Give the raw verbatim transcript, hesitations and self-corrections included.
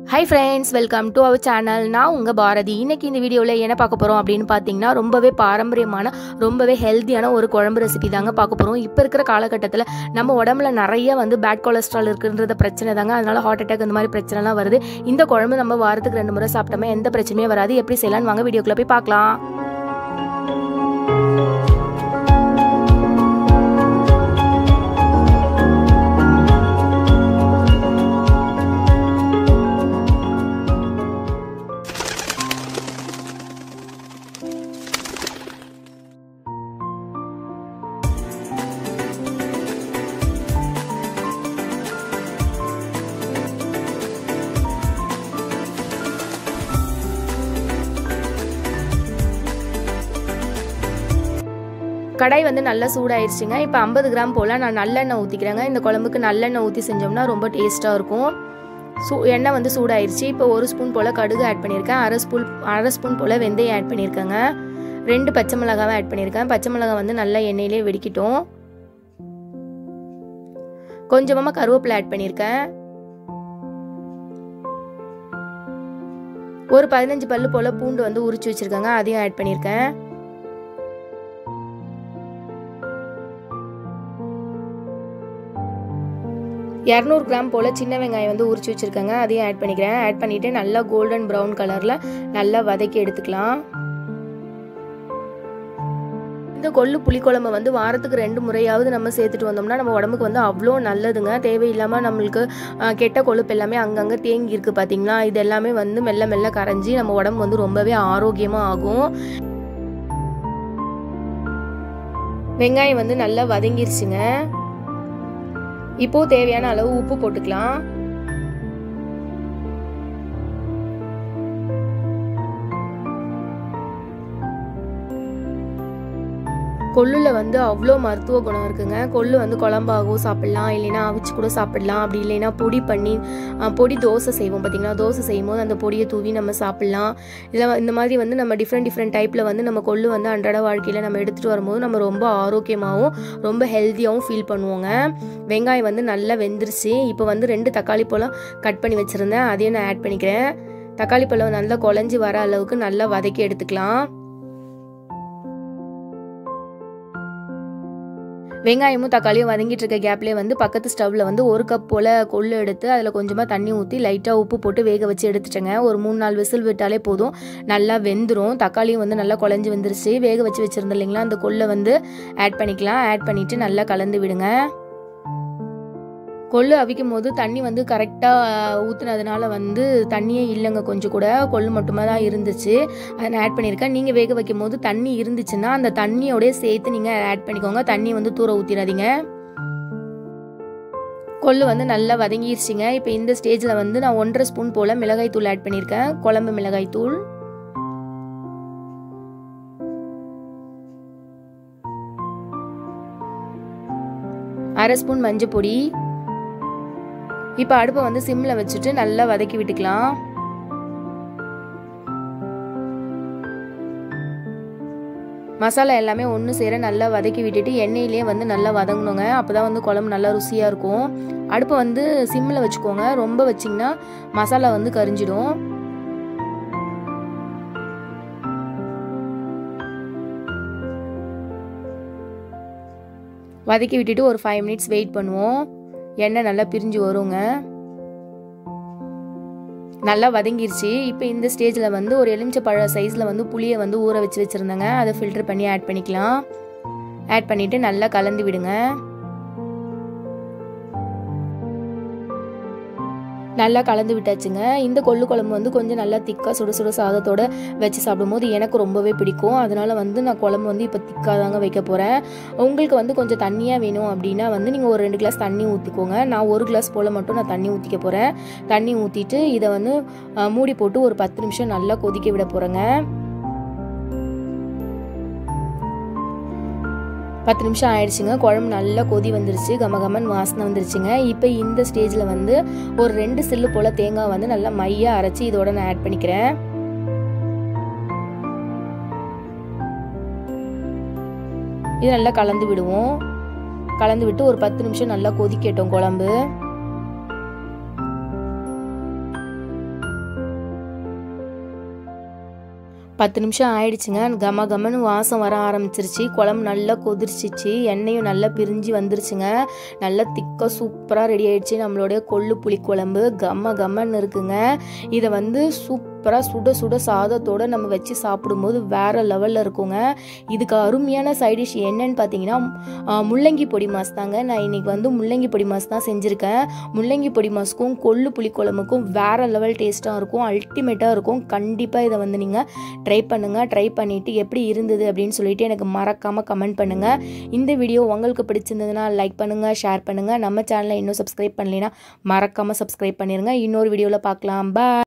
Hi friends, welcome to our channel. நான் உங்க பாரதி. இன்னைக்கு இந்த வீடியோல என்ன பார்க்க போறோம் அப்படினு பாத்தீங்கன்னா ரொம்பவே பாரம்பரியமான ரொம்பவே ஹெல்தியான ஒரு குழம்பு ரெசிபி தாங்க பார்க்க போறோம். இப்போ இருக்கிற காலகட்டத்துல நம்ம உடம்புல நிறைய வந்து பேட் கொலஸ்ட்ரால் இருக்குன்றது பிரச்சனை தாங்க. அதனால ஹார்ட் அட்டாக் இந்த மாதிரி பிரச்சனை எல்லாம் வருது. இந்த குழம்பு நம்ம வாரத்துக்கு ரெண்டு முறை சாப்பிட்டோமே எந்த பிரச்சனையும் வராது. எப்படி செய்யலாம்னு வாங்க வீடியோக்குள்ள போய் பார்க்கலாம். கடாய் வந்து நல்லா சூடாயிருச்சுங்க. இப்போ ஐம்பது கிராம் போல் நான் நல்லெண்ணெய் ஊற்றிக்கிறேங்க. இந்த குழம்புக்கு நல்லெண்ணெய் ஊற்றி செஞ்சோம்னா ரொம்ப டேஸ்ட்டாக இருக்கும். சூ எண்ணெய் வந்து சூடாயிருச்சு. இப்போ ஒரு ஸ்பூன் போல் கடுகு ஆட் பண்ணியிருக்கேன். அரை ஸ்பூன் அரை ஸ்பூன் போல் வெந்தயம் ஆட் பண்ணியிருக்கேங்க. ரெண்டு பச்சை மிளகாவை ஆட் பண்ணியிருக்கேன். பச்சை மிளகாய் வந்து நல்லா எண்ணெயிலே வெடிக்கட்டும். கொஞ்சமாக கருவேப்பிலை ஆட் பண்ணியிருக்கேன். ஒரு பதினஞ்சு பல்லு போல் பூண்டு வந்து உரிச்சு வச்சுருக்கேங்க. அதையும் ஆட் பண்ணியிருக்கேன். இரநூறு கிராம் போல் சின்ன வெங்காயம் வந்து உரிச்சு வச்சுருக்கேங்க. அதையும் ஆட் பண்ணிக்கிறேன். ஆட் பண்ணிவிட்டு நல்லா கோல்டன் ப்ரௌன் கலரில் நல்லா வதக்கி எடுத்துக்கலாம். இந்த கொள்ளு புளிக்குழம்பு வந்து வாரத்துக்கு ரெண்டு முறையாவது நம்ம சேர்த்துட்டு வந்தோம்னா நம்ம உடம்புக்கு வந்து அவ்வளோ நல்லதுங்க. தேவையில்லாமல் நம்மளுக்கு கெட்ட கொழுப்பு எல்லாமே அங்கங்கே தேங்கி இருக்குது பார்த்தீங்களா. இது எல்லாமே வந்து மெல்ல மெல்ல கரைஞ்சி நம்ம உடம்பு வந்து ரொம்பவே ஆரோக்கியமாக ஆகும். வெங்காயம் வந்து நல்லா வதங்கிருச்சுங்க. இப்போ தேவையான அளவு உப்பு போட்டுக்கலாம். கொள்ளுல வந்து அவ்வளோ மருத்துவ குணம் இருக்குங்க. கொள்ளு வந்து குழம்பாகவும் சாப்பிடலாம், இல்லைன்னா அவிச்சு கூட சாப்பிடலாம். அப்படி இல்லைன்னா பொடி பண்ணி பொடி தோசை செய்வோம் பார்த்தீங்கன்னா, தோசை செய்யும் போது அந்த பொடியை தூவி நம்ம சாப்பிடலாம். இல்லை இந்த மாதிரி வந்து நம்ம டிஃப்ரெண்ட் டிஃப்ரெண்ட் டைப்பில் வந்து நம்ம கொள்ளு வந்து அன்றாட வாழ்க்கையில் நம்ம எடுத்துகிட்டு வரும்போது நம்ம ரொம்ப ஆரோக்கியமாகவும் ரொம்ப ஹெல்த்தியாகவும் ஃபீல் பண்ணுவோங்க. வெங்காயம் வந்து நல்லா வெந்துருச்சு. இப்போ வந்து ரெண்டு தக்காளி பழம் கட் பண்ணி வச்சுருந்தேன். அதையும் நான் ஆட் பண்ணிக்கிறேன். தக்காளி பழம் நல்லா குழஞ்சி வர அளவுக்கு நல்லா வதக்கி எடுத்துக்கலாம். வெங்காயமும் தக்காளியும் வதங்கிட்டு இருக்க கேப்லேயே வந்து பக்கத்து ஸ்டவ்வில் வந்து ஒரு கப் போல் கொள்ளு எடுத்து அதில் கொஞ்சமாக தண்ணி ஊற்றி லைட்டாக உப்பு போட்டு வேக வச்சு எடுத்துட்டேங்க. ஒரு மூணு நாலு விசில் விட்டாலே போதும், நல்லா வெந்துடும். தக்காளியும் வந்து நல்லா குழஞ்சி வந்துருச்சு. வேக வச்சு வச்சுருந்தோம் இல்லைங்களா, அந்த கொள்ளை வந்து ஆட் பண்ணிக்கலாம். ஆட் பண்ணிவிட்டு நல்லா கலந்து விடுங்க. கொள்ளு அவிக்கும் போது தண்ணி வந்து கரெக்டாக ஊற்றுனதுனால வந்து தண்ணியே இல்லைங்க, கொஞ்சம் கூட கொள்ளு மட்டுமே தான் இருந்துச்சு. அதை நான் ஆட் பண்ணியிருக்கேன். நீங்கள் வேக வைக்கும் போது தண்ணி இருந்துச்சுன்னா அந்த தண்ணியோடய சேர்த்து நீங்கள் ஆட் பண்ணிக்கோங்க. தண்ணி வந்து தூர ஊற்றிடாதீங்க. கொள்ளு வந்து நல்லா வதங்கிருச்சுங்க. இப்போ இந்த ஸ்டேஜில் வந்து நான் ஒன்றரை ஸ்பூன் போல் மிளகாய் தூள் ஆட் பண்ணியிருக்கேன். குழம்பு மிளகாய் தூள். அரை ஸ்பூன் மஞ்சள் பொடி. இப்போ அடுப்பை வந்து சிம்மில் வச்சுட்டு நல்லா வதக்கி விட்டுக்கலாம். மசாலா எல்லாமே ஒன்று சேர நல்லா வதக்கி விட்டுட்டு எண்ணெயிலே வந்து நல்லா வதங்கணுங்க. அப்போ தான் வந்து குழம்பு நல்லா ருசியாக இருக்கும். அடுப்பை வந்து சிம்மில் வச்சுக்கோங்க. ரொம்ப வச்சிங்கன்னா மசாலா வந்து கரிஞ்சிடும். வதக்கி விட்டுட்டு ஒரு ஃபைவ் மினிட்ஸ் வெயிட் பண்ணுவோம். எண்ணெய் நல்லா பிரிஞ்சு வருங்க. நல்லா வதங்கிருச்சு. இப்போ இந்த ஸ்டேஜில் வந்து ஒரு எலுமிச்சை பழ சைஸில் வந்து புளியை வந்து ஊற வச்சு வச்சுருந்தேங்க. அதை ஃபில்டர் பண்ணி ஆட் பண்ணிக்கலாம். ஆட் பண்ணிவிட்டு நல்லா கலந்து விடுங்க. நல்லா கலந்து விட்டாச்சுங்க. இந்த கொள்ளு குழம்பு வந்து கொஞ்சம் நல்லா திக்காக சுட சுட சாதத்தோடு வச்சு சாப்பிடும்போது எனக்கு ரொம்பவே பிடிக்கும். அதனால் வந்து நான் குழம்பு வந்து இப்போ திக்காக தாங்க வைக்க போகிறேன். உங்களுக்கு வந்து கொஞ்சம் தண்ணியாக வேணும் அப்படின்னா வந்து நீங்கள் ஒரு ரெண்டு கிளாஸ் தண்ணி ஊற்றிக்கோங்க. நான் ஒரு கிளாஸ் போல் மட்டும் நான் தண்ணி ஊற்றிக்க போகிறேன். தண்ணி ஊற்றிட்டு இதை வந்து மூடி போட்டு ஒரு பத்து நிமிஷம் நல்லா கொதிக்க விட போகிறேங்க. பத்து நிமிஷம் ஆயிடுச்சுங்க. குழம்பு நல்லா கொதி வந்துருச்சு. கம கமன் வாசனை வந்துருச்சுங்க. இப்போ இந்த ஸ்டேஜில் வந்து ஒரு ரெண்டு சில்லு போல் தேங்காய் வந்து நல்லா மையாக அரைச்சி இதோட நான் ஆட் பண்ணிக்கிறேன். இது நல்லா கலந்து விடுவோம். கலந்து விட்டு ஒரு பத்து நிமிஷம் நல்லா கொதிக்கட்டும் குழம்பு. பத்து நிமிஷம் ஆயிடுச்சுங்க. கம கமன்னு வாசம் வர ஆரம்பிச்சிருச்சு. குழம்பு நல்லா கொதிச்சிச்சு, எண்ணெயும் நல்லா பிரிஞ்சு வந்துருச்சுங்க. நல்லா திக்காக சூப்பராக ரெடி ஆயிடுச்சு நம்மளுடைய கொள்ளு புளி குழம்பு. கம கமன்னு இருக்குங்க. இதை வந்து சூப்பராக சுட சுட சாதத்தோடு நம்ம வச்சு சாப்பிடும்போது வேறு லெவலில் இருக்குங்க. இதுக்கு அருமையான சைடிஷ் என்னன்னு பார்த்தீங்கன்னா முள்ளங்கி பொடி மாஸ் தாங்க. நான் இன்றைக்கி வந்து முள்ளங்கி பொடி மாஸ் தான் செஞ்சுருக்கேன். முள்ளங்கி பொடி மாஸுக்கும் கொள்ளு புளி குழம்புக்கும் வேறு லெவல் டேஸ்ட்டாக இருக்கும், அல்டிமேட்டாக இருக்கும். கண்டிப்பாக இதை வந்து நீங்கள் ட்ரை பண்ணுங்கள். ட்ரை பண்ணிவிட்டு எப்படி இருந்தது அப்படின்னு சொல்லிட்டு எனக்கு மறக்காமல் கமெண்ட் பண்ணுங்கள். இந்த வீடியோ உங்களுக்கு பிடிச்சிருந்ததுன்னா லைக் பண்ணுங்கள், ஷேர் பண்ணுங்கள். நம்ம சேனலை இன்னும் சப்ஸ்கிரைப் பண்ணலைன்னா மறக்காமல் சப்ஸ்கிரைப் பண்ணிடுங்க. இன்னொரு வீடியோவில் பார்க்கலாம். பாய்.